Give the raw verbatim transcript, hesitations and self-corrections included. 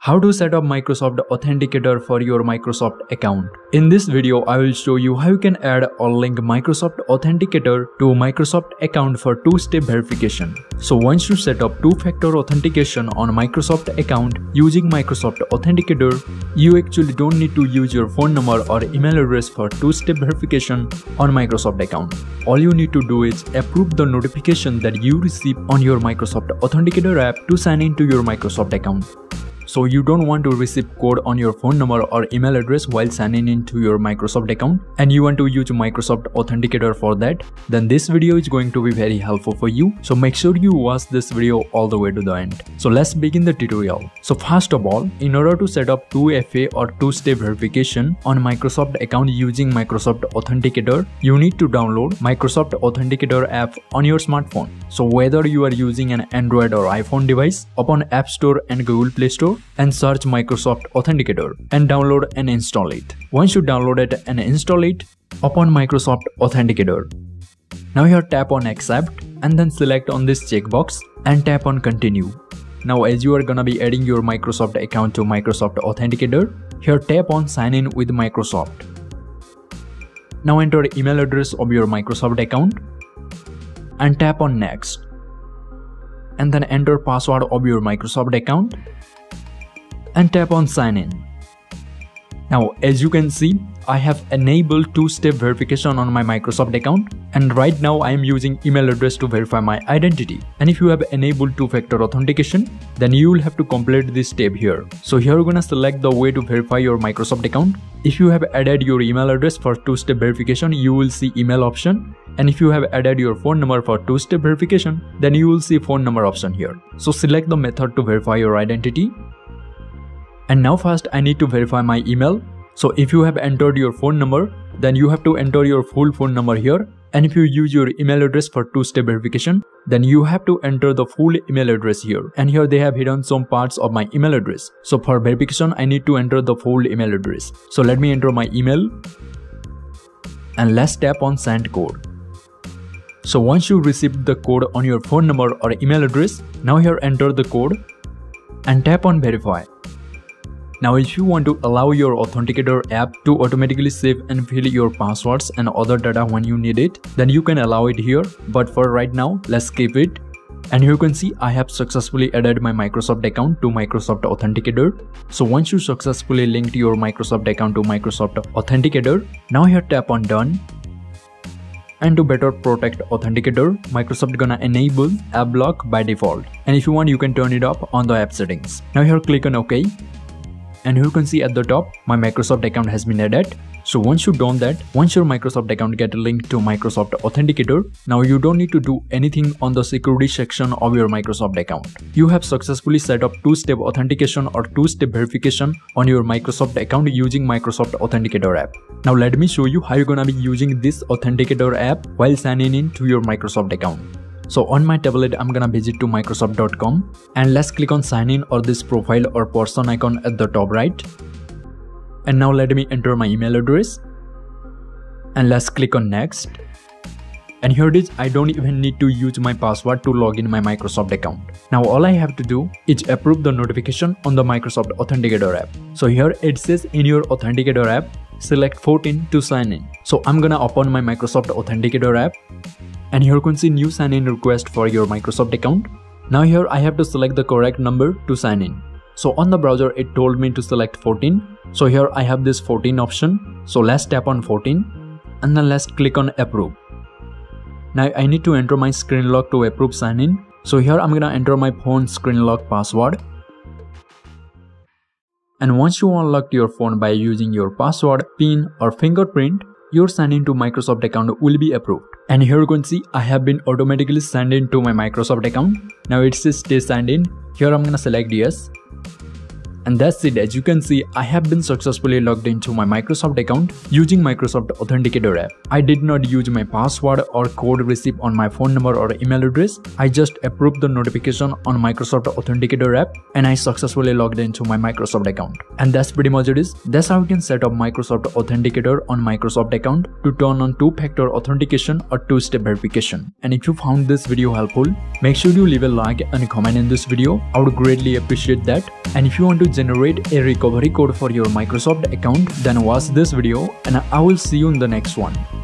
How to set up Microsoft Authenticator for your Microsoft account. In this video, I will show you how you can add or link Microsoft Authenticator to Microsoft account for two-step verification. So once you set up two-factor authentication on Microsoft account using Microsoft Authenticator, you actually don't need to use your phone number or email address for two-step verification on Microsoft account. All you need to do is approve the notification that you receive on your Microsoft Authenticator app to sign into your Microsoft account. So you don't want to receive code on your phone number or email address while signing into your Microsoft account and you want to use Microsoft Authenticator for that, then this video is going to be very helpful for you. So make sure you watch this video all the way to the end. So let's begin the tutorial. So first of all, in order to set up two F A or two-step verification on Microsoft account using Microsoft Authenticator, you need to download Microsoft Authenticator app on your smartphone. So whether you are using an Android or iPhone device, open App Store and Google Play Store and search Microsoft Authenticator and download and install it. Once you download it and install it, open Microsoft Authenticator. Now here tap on accept and then select on this checkbox and tap on continue. Now as you are gonna be adding your Microsoft account to Microsoft Authenticator, here tap on sign in with Microsoft. Now enter email address of your Microsoft account and tap on next. And then enter password of your Microsoft account and tap on sign in. Now as you can see, I have enabled two-step verification on my Microsoft account, and right now I am using email address to verify my identity. And if you have enabled two-factor authentication, then you will have to complete this step here. So here you're gonna select the way to verify your Microsoft account. If you have added your email address for two-step verification, you will see email option. And if you have added your phone number for two-step verification, then you will see phone number option here. So select the method to verify your identity. And now first I need to verify my email. So if you have entered your phone number, then you have to enter your full phone number here. And if you use your email address for two-step verification, then you have to enter the full email address here. And here they have hidden some parts of my email address. So for verification, I need to enter the full email address. So let me enter my email and let's tap on send code. So once you receive the code on your phone number or email address, now here enter the code and tap on verify. Now if you want to allow your Authenticator app to automatically save and fill your passwords and other data when you need it, then you can allow it here, but for right now, let's skip it. And here you can see I have successfully added my Microsoft account to Microsoft Authenticator. So once you successfully linked your Microsoft account to Microsoft Authenticator, now here tap on done. And to better protect Authenticator, Microsoft gonna enable app block by default. And if you want, you can turn it off on the app settings. Now here click on OK. And here you can see at the top, my Microsoft account has been added. So once you done that, once your Microsoft account get linked to Microsoft Authenticator, now you don't need to do anything on the security section of your Microsoft account. You have successfully set up two-step authentication or two-step verification on your Microsoft account using Microsoft Authenticator app. Now let me show you how you're gonna be using this Authenticator app while signing in to your Microsoft account. So on my tablet, I'm gonna visit to Microsoft dot com and let's click on sign in or this profile or person icon at the top right. And now let me enter my email address and let's click on next. And here it is, I don't even need to use my password to log in my Microsoft account. Now all I have to do is approve the notification on the Microsoft Authenticator app. So here it says in your Authenticator app, select fourteen to sign in. So I'm gonna open my Microsoft Authenticator app. And here you can see new sign in request for your Microsoft account. Now here I have to select the correct number to sign in. So on the browser it told me to select fourteen. So here I have this fourteen option. So let's tap on fourteen and then let's click on approve. Now I need to enter my screen lock to approve sign in. So here I'm gonna enter my phone screen lock password. And once you unlocked your phone by using your password, PIN or fingerprint, your sign in to Microsoft account will be approved. And here you can see I have been automatically signed in to my Microsoft account. Now it says stay signed in. Here I'm gonna select yes. And that's it. As you can see, I have been successfully logged into my Microsoft account using Microsoft Authenticator app. I did not use my password or code received on my phone number or email address. I just approved the notification on Microsoft Authenticator app and I successfully logged into my Microsoft account. And that's pretty much it is. That's how you can set up Microsoft Authenticator on Microsoft account to turn on two-factor authentication or two-step verification. And if you found this video helpful, make sure you leave a like and a comment in this video. I would greatly appreciate that. And if you want to generate a recovery code for your Microsoft account, then watch this video and I will see you in the next one.